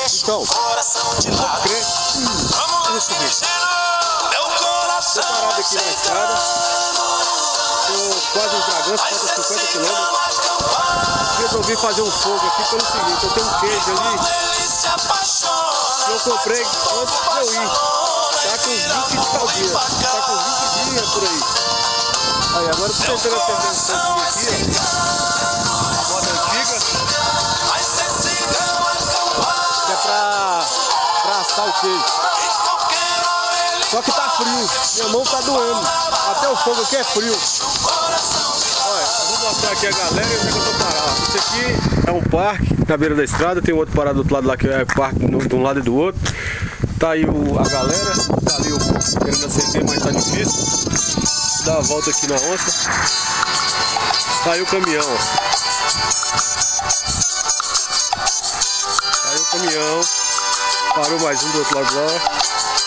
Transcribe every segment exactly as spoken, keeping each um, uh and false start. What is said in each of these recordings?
Então, vamos crer. Hum, é o seguinte. Tô parado aqui na estrada. Tô quase em Bragança, falta cinquenta quilômetros. Resolvi fazer um fogo aqui pelo seguinte, eu tenho um queijo ali que eu comprei antes de eu ir. Tá com vinte dias, tá com vinte dias por aí. Aí agora eu tô tentando acender um foguinho aqui, ó. Moda antiga. Que é pra, pra assar o queijo. Só que tá frio, minha mão tá doendo. Até o fogo aqui é frio. Olha, eu vou mostrar aqui a galera e onde é que eu tô parado. Isso aqui é um parque na beira da estrada, tem outro parado do outro lado lá que é parque de um lado e do outro. Tá aí o, a galera, tá ali o povo querendo acender, mas tá difícil. Dá a volta aqui na onça. Tá aí o caminhão, ó. Tá aí o caminhão. Parou mais um do outro lado lá.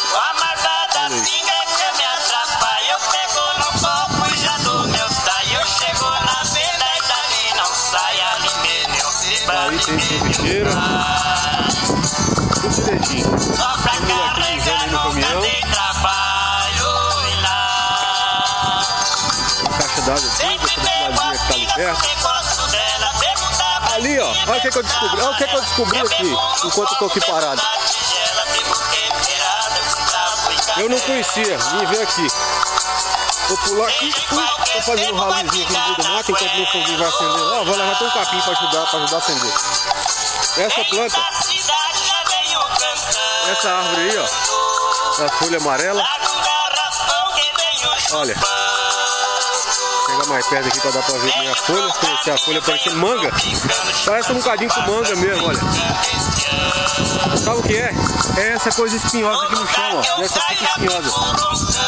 Aí tem cervejeira, tudo direitinho. Só pra carregar nunca tem trabalho e lá. Uma caixa d'água aqui, dessa ladinha que tá ali perto. Ali, ó, olha o que, que eu descobri, olha o que, que eu descobri aqui, enquanto eu tô aqui parado. Eu não conhecia, vim ver aqui. Vou pular aqui, tô fazendo um ralizinho aqui no meio do mato, enquanto meu foguinho vai acender lá, vou levar até um capim para ajudar, para ajudar a acender. Essa planta, essa árvore aí, ó, a folha amarela, olha, vou pegar mais perto aqui para dar para ver minha folha, se a folha parece manga, parece um bocadinho com manga mesmo, olha. Sabe o que é? É essa coisa espinhosa aqui no chão, ó, essa fruta espinhosa.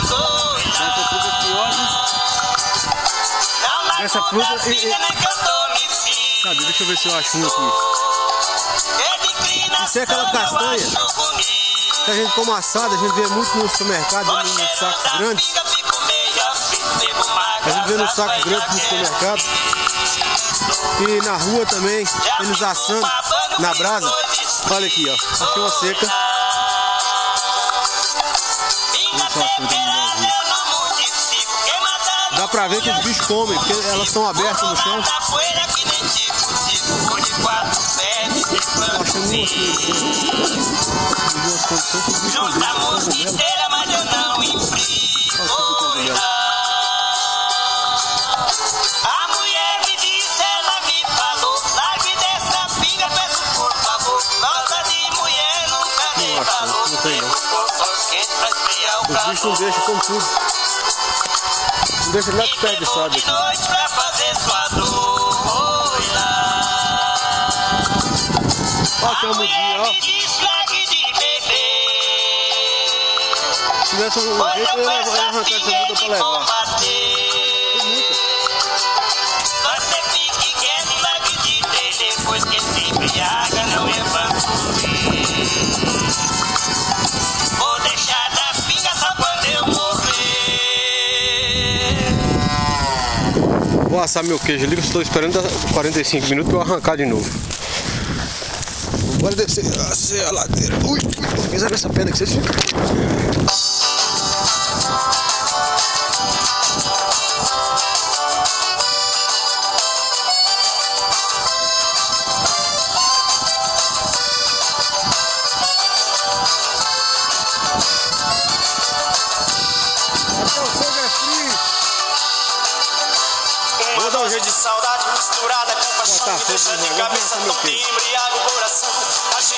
Essa fruta e, e... Cadê? Deixa eu ver se eu acho um aqui. Isso é aquela castanha que a gente come assada, a gente vê muito no supermercado, nos sacos grandes. A gente vê nos sacos grandes no supermercado. E na rua também, eles assando na brasa. Olha aqui, ó. Achei uma seca. Dá pra ver que os bichos comem, porque elas estão abertas no chão. Tô achando uma aqui. Duas condições que os bichos comem. A mulher me disse, ela me falou, largue dessa pinga, peço por favor. Nossa de mulher nunca tem valor. Não tem não. Os bichos não deixam com tudo. Não deixa nada desperdiçado aqui. Ó, tem uma mudinha, ó. Se tivesse um jeito, eu ia arrancar essa muda pra levar. Tem muita. Você fique quieto e largue de ter, depois que se embriaga, não é vapor. Vou deixar da pinga só quando eu morrer. Vou assar meu queijo ali, que eu estou esperando quarenta e cinco minutos para eu arrancar de novo. Bora descer, descer a ladeira. Ui, ui, pisar nessa pedra que vocês ficam. Até o fogo é frio. Uma dose de saudade misturada com paixão, Botar me deixa fogo no de negócio, cabeça meu tonta e queijo. embriaga o coração.